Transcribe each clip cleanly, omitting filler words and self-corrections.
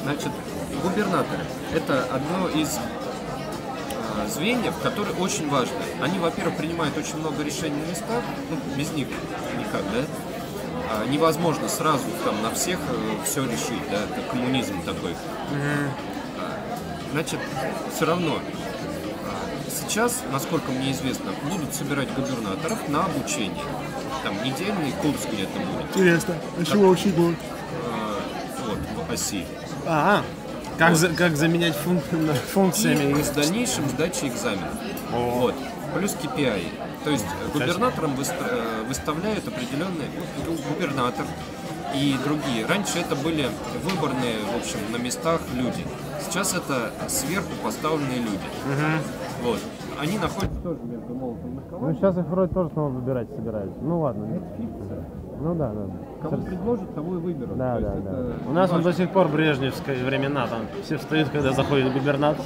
Значит, губернаторы – это одно из звеньев, которые очень важны. Они, во-первых, принимают очень много решений на местах, ну, без них никак, да? Невозможно сразу там на всех все решить, да, это коммунизм такой. Значит, все равно сейчас, насколько мне известно, будут собирать губернаторов на обучение. Там недельный курс где-то будет. Интересно, а чего учить будут? Вот, в ОСИ. Как заменять функциями? И с дальнейшим сдачей экзаменов. Вот. Плюс KPI. То есть губернаторам выставляют определенные, губернатор и другие. Раньше это были выборные, в общем, на местах люди. Сейчас это сверху поставленные люди. Вот. Они находятся тоже между молотом и наковальней. Ну сейчас их вроде тоже снова выбирать собираются. Ну ладно. Это фикция. Ну да. Кого предложат, того и выберут. Да. Это У нас до сих пор брежневские времена, там все встают, когда заходит губернатор.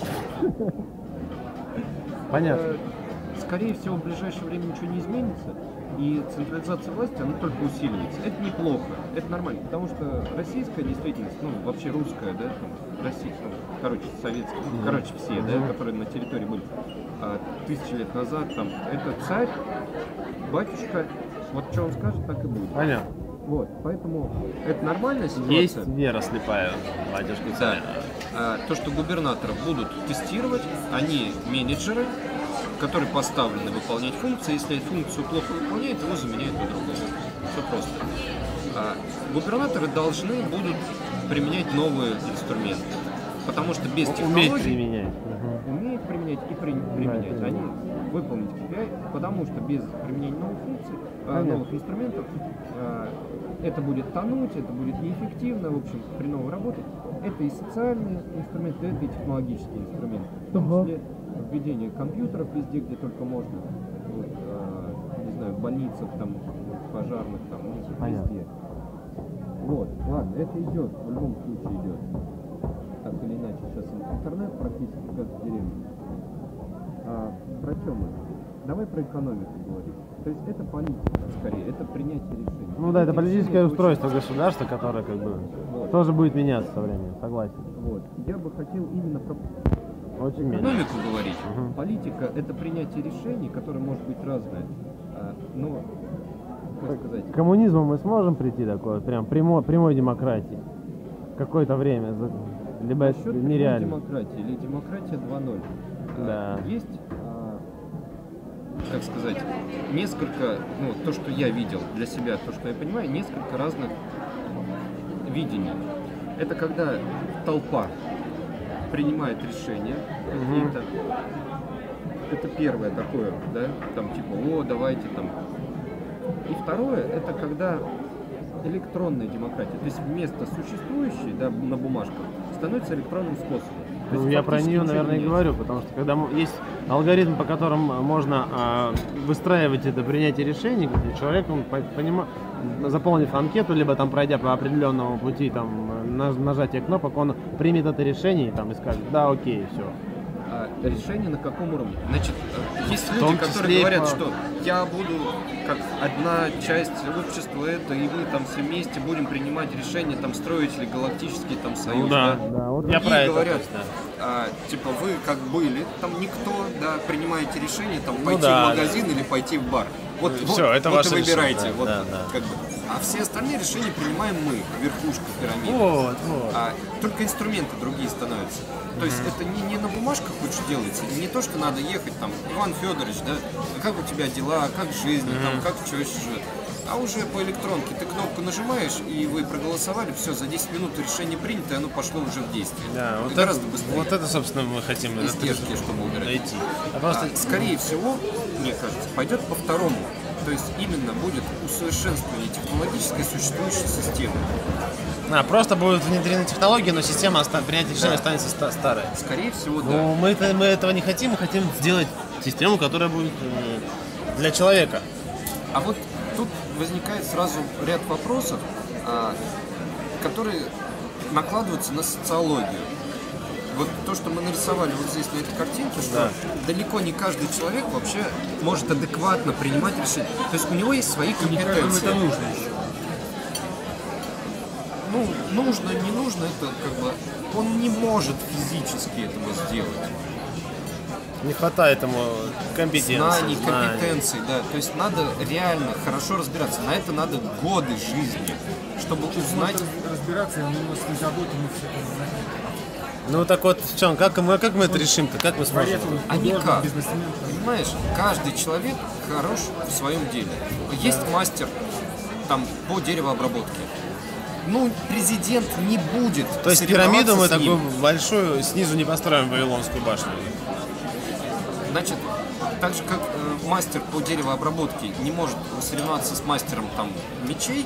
Понятно. Скорее всего, в ближайшее время ничего не изменится, и централизация власти, она только усиливается. Это неплохо, это нормально, потому что российская действительность, ну, вообще русская, да, там, российская, короче, советская, короче, все, да, которые на территории были 1000 лет назад, там, это царь, батюшка, вот что он скажет, так и будет. Понятно. Вот, поэтому это нормальная ситуация. Есть вера слепая, батюшка царь. Да. То, что губернаторов будут тестировать, они менеджеры, которые поставлены выполнять функции. Если функцию плохо выполняет, его заменяют на другого. Все просто. Губернаторы должны будут применять новые инструменты. Потому что без технологий... Умеют применять и применять. Они выполнить KPI, потому что без применения новых функций, новых инструментов, это будет тонуть, это будет неэффективно, в общем, хреново работать. Это и социальные инструменты, это и технологические инструменты. В том числе введение компьютеров везде, где только можно. Вот, не знаю, в больницах, там, пожарных, там, везде. Вот, ладно, это идет, в любом случае идет. Так или иначе, сейчас интернет практически в каждой деревне. Про что мы? Давай про экономику говорить. То есть это политика, скорее, это принятие решений. Ну да, это политическое устройство государства, которое как бы тоже будет меняться со временем, согласен. Вот. Я бы хотел именно про экономику говорить. Политика – это принятие решений, которое может быть разное. Но, как сказать... К коммунизму мы сможем прийти такой, прям прямой демократии? Какое-то время, либо это нереально. Демократии или демократия 2.0. Да. Есть, как сказать, несколько, ну, то, что я видел для себя, то, что я понимаю, несколько разных видений. Это когда толпа принимает решения какие-то. Это первое такое, да, там типа, давайте там. И второе, это когда электронная демократия, то есть вместо существующей, да, на бумажках, становится электронным способом. Ну, я про нее, наверное, и говорю, потому что когда есть алгоритм, по которому можно выстраивать это принятие решений, где человек, заполнив анкету, либо там пройдя по определенному пути там нажатие кнопок, он примет это решение там, и скажет, да, окей, все. Решение на каком уровне? Значит, есть люди, которые говорят, что я буду как одна часть общества, это, и мы там все вместе будем принимать решения, там строить ли галактический там союз. Ну, да. Вот я про это говорят, типа вы как были, там никто, да, принимаете решение, там пойти в магазин или пойти в бар. Вот, все, это вот ваше и выбирайте. решение, вот, да. Как бы. А все остальные решения принимаем мы, верхушка пирамиды. Вот. Только инструменты другие становятся. То есть это не на бумажках лучше делается, не то, что надо ехать там, Иван Федорович, да, как у тебя дела, как жизнь, там, как человек живет. А уже по электронке ты кнопку нажимаешь, и вы проголосовали, все, за 10 минут решение принято, и оно пошло уже в действие. Да, вот гораздо быстрее. Вот это, собственно, мы хотим издержки, чтобы убирать. Просто... Скорее всего, мне кажется, пойдет по второму. То есть именно будет усовершенствование технологической существующей системы. Просто будут внедрены технологии, но система принятия решения останется старой. Скорее всего, да. Но мы этого не хотим, мы хотим сделать систему, которая будет для человека. А вот тут возникает сразу ряд вопросов, которые накладываются на социологию. Вот то, что мы нарисовали вот здесь на этой картинке, что далеко не каждый человек вообще может адекватно принимать решения. То есть у него есть свои компетенции. Это нужно еще. Ну, нужно, не нужно, это как бы он не может физически этого сделать. Не хватает ему компетенции. Знаний, компетенций, да. То есть надо реально хорошо разбираться. На это надо годы жизни, чтобы узнать. Разбираться, но у нас не заботы, мы все это знаем. Ну так вот, в чем, как мы это решим-то? Как мы сможем? А никак. Понимаешь, каждый человек хорош в своем деле. Есть мастер там по деревообработке. Ну, президент не будет. То есть пирамиду мы такую большую снизу не построим, Вавилонскую башню. Значит, так же как мастер по деревообработке не может соревноваться с мастером там мечей,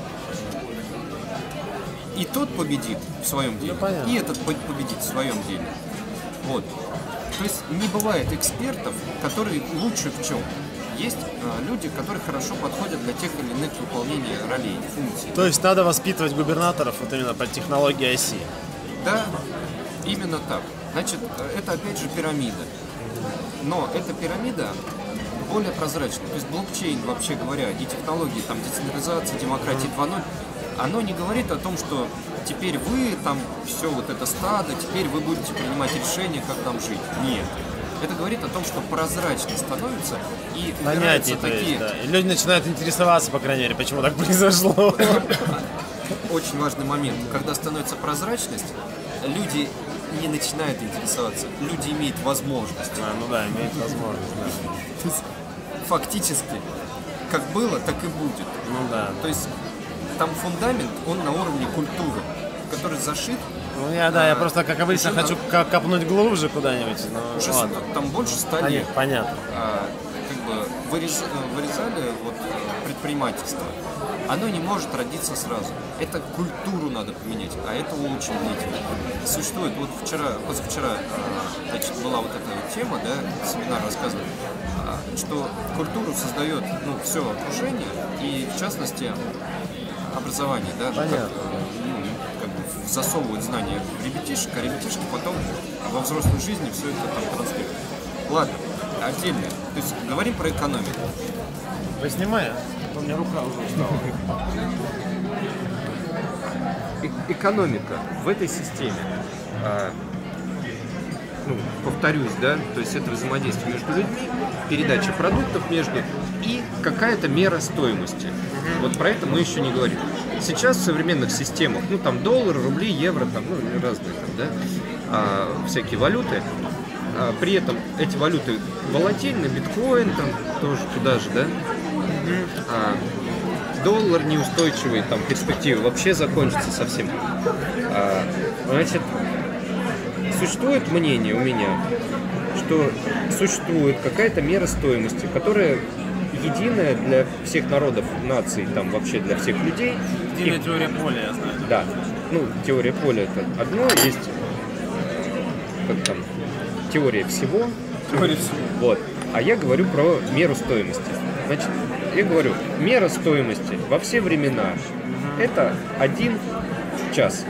и тот победит в своем деле, и этот победит в своем деле. Вот. То есть не бывает экспертов, которые лучше в чем. Есть люди, которые хорошо подходят для тех или иных выполнения ролей, функций. То есть надо воспитывать губернаторов вот именно по технологии оси. Да, именно так. Значит, это опять же пирамида. Но эта пирамида более прозрачная. То есть блокчейн, вообще говоря, и технологии, там, децентрализации, демократии 2.0, оно не говорит о том, что теперь вы, там, все вот это стадо, теперь вы будете принимать решения, как там жить. Нет. Это говорит о том, что прозрачно становится и понятие такие... Да. И люди начинают интересоваться, по крайней мере, почему так произошло. Очень важный момент. Когда становится прозрачность, люди не начинают интересоваться. Люди имеют возможность. Ну да, имеют возможность, да. То есть, фактически, как было, так и будет. Ну да. То есть там фундамент, он на уровне культуры, который зашит. Ну я просто, как обычно, хочу копнуть глубже куда-нибудь. Но, уже там больше 100 лет. Понятно. Как бы вырезали вот предпринимательство. Оно не может родиться сразу. Это культуру надо поменять, а это очень длительно. Существует, вот позавчера, значит, была вот эта вот тема, да, семинар рассказывал, что культуру создает, ну, все окружение, и в частности образование, да, как бы засовывают знания в ребятишек, а ребятишки потом во взрослой жизни все это там транслируют. Ладно, отдельно. То есть говорим про экономику. Поснимай, у меня рука уже устала. Экономика в этой системе, ну, повторюсь, да, то есть это взаимодействие между людьми, передача продуктов между и какая-то мера стоимости. Вот про это мы еще не говорим. Сейчас в современных системах, ну там доллар, рубли, евро, там, ну, разные там, да, всякие валюты. При этом эти валюты волатильны, биткоин там тоже туда же, да. Доллар неустойчивый, там перспективы вообще закончится совсем. Значит, существует мнение у меня, что существует какая-то мера стоимости, которая единая для всех народов, наций, там вообще для всех людей. Единая теория поля, я знаю. Да. Ну, теория поля это одно, есть как там, теория всего. Теория всего. Вот. А я говорю про меру стоимости. Значит, я говорю, мера стоимости во все времена это 1 час.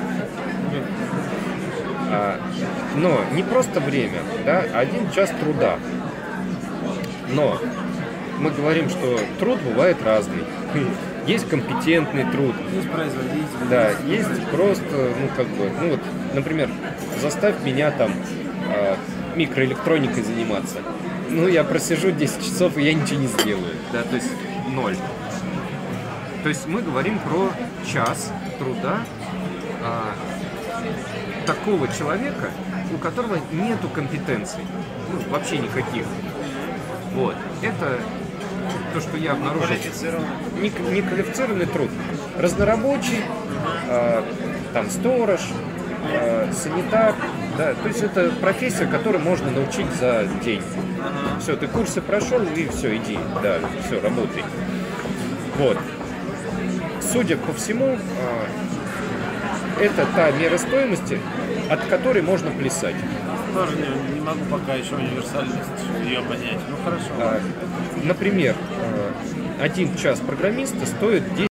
Но не просто время, да, 1 час труда. Но мы говорим, что труд бывает разный. Есть компетентный труд. Есть производитель. Да, есть просто, ну как бы, ну вот, например, заставь меня там микроэлектроникой заниматься. Ну, я просижу 10 часов, и я ничего не сделаю. Да, то есть 0. То есть мы говорим про час труда такого человека, у которого нету компетенций. Ну, вообще никаких. Вот. Это то, что я обнаружил. Неквалифицированный труд. Разнорабочий, там сторож, санитар. Да, то есть это профессия, которую можно научить за день. Все, ты курсы прошел, и все, иди, да, все, работай. Вот. Судя по всему, это та мера стоимости, от которой можно плясать. Тоже не могу пока еще универсальность ее понять. Ну хорошо. Например, 1 час программиста стоит 10